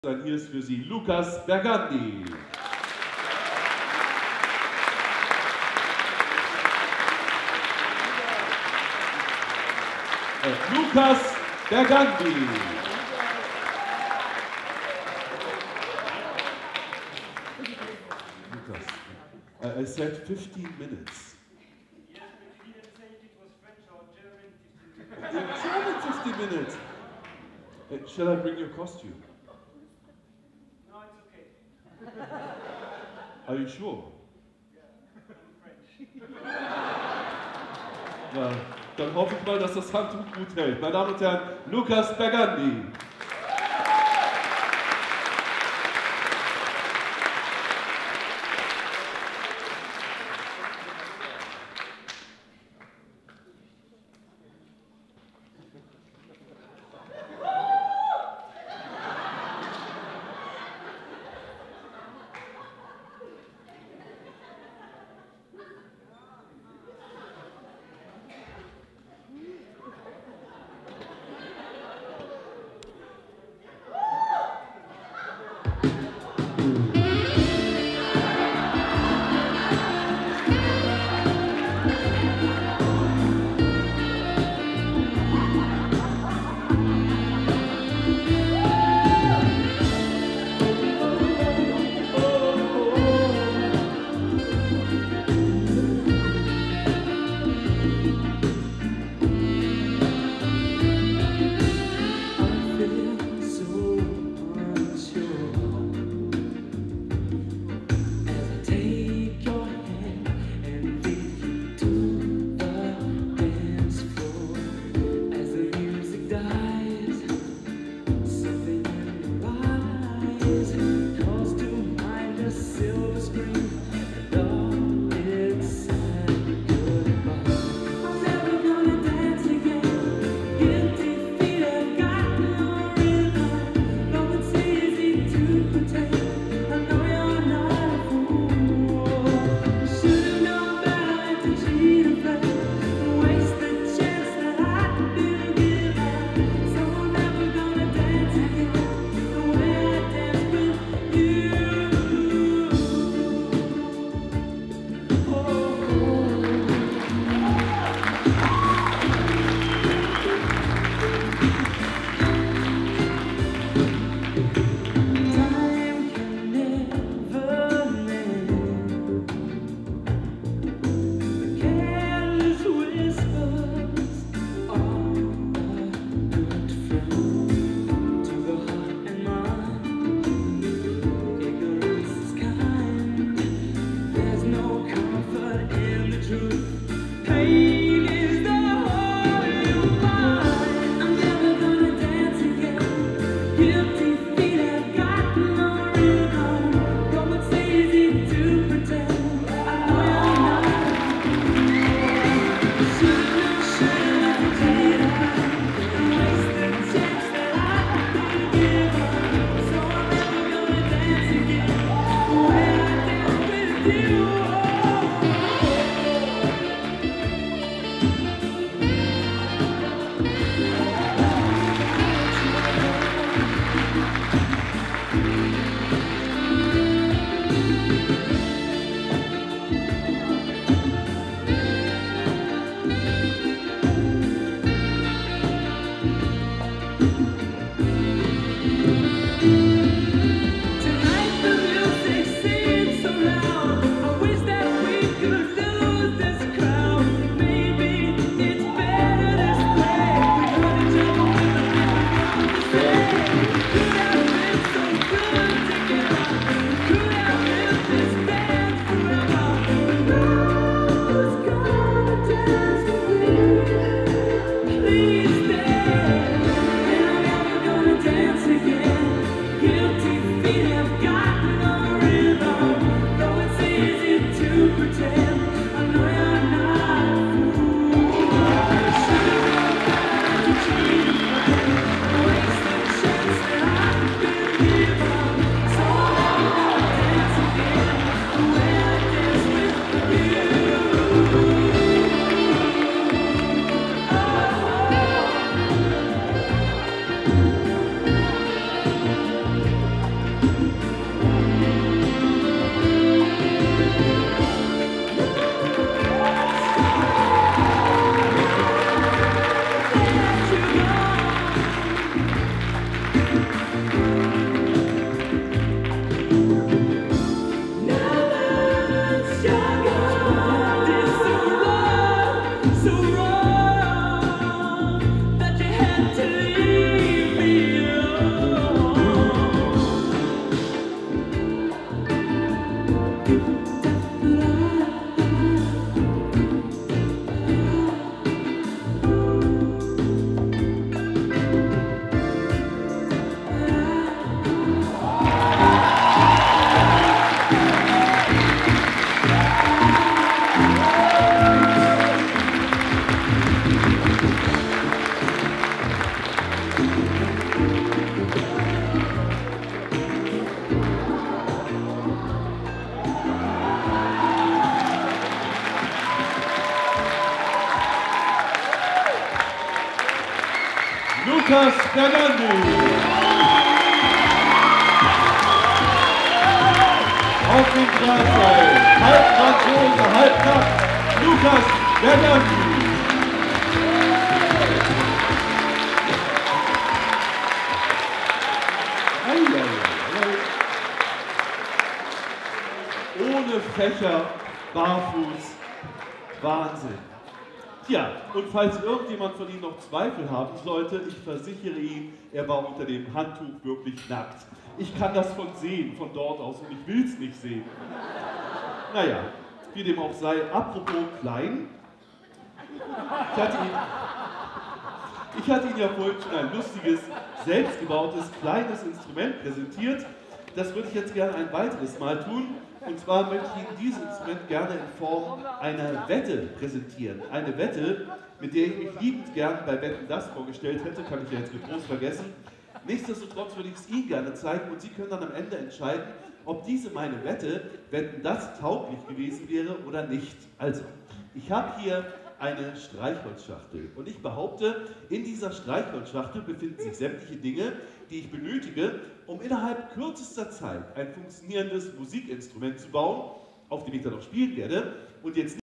Hier ist für Sie Lukas Bergandi. Lukas Bergandi. Lukas, I said 15 minutes. Yes, but you didn't say if it was French or German 15 minutes. German 15 minutes. Shall I bring your costume? No, it's okay. Are you sure? Yeah, I'm French. Na, dann hoffe ich mal, dass das Handtuch gut hält. Meine Damen und Herren, Lukas Bergandi. Lukas Bergandi. Auf dem Drahtseil, halb Franzose, halb nackt, Lukas Bergandi. Ohne Fächer, barfuß, Wahnsinn. Tja, und falls irgendjemand von Ihnen noch Zweifel haben sollte, ich versichere Ihnen, er war unter dem Handtuch wirklich nackt. Ich kann das von dort aus, und ich will es nicht sehen. Naja, wie dem auch sei, apropos klein, ich hatte Ihnen ja vorhin schon ein lustiges, selbstgebautes, kleines Instrument präsentiert. Das würde ich jetzt gerne ein weiteres Mal tun. Und zwar möchte ich Ihnen dieses Instrument gerne in Form einer Wette präsentieren. Eine Wette, mit der ich mich liebend gern bei Wetten, das vorgestellt hätte, kann ich ja jetzt getrost vergessen. Nichtsdestotrotz würde ich es Ihnen gerne zeigen und Sie können dann am Ende entscheiden, ob diese meine Wette, Wetten, das tauglich gewesen wäre oder nicht. Also, ich habe hier eine Streichholzschachtel und ich behaupte, in dieser Streichholzschachtel befinden sich sämtliche Dinge, die ich benötige, um innerhalb kürzester Zeit ein funktionierendes Musikinstrument zu bauen, auf dem ich dann auch spielen werde. Und jetzt